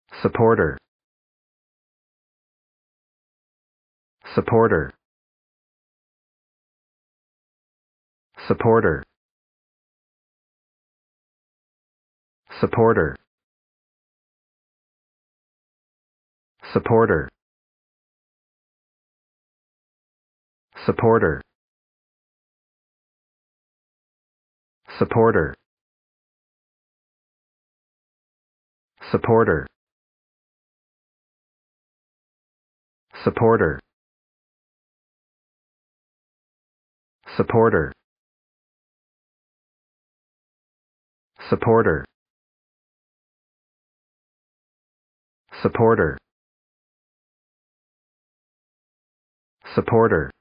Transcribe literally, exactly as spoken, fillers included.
supporter, supporter, supporter, supporter, supporter, supporter, supporter, supporter, supporter, supporter, supporter, supporter, supporter,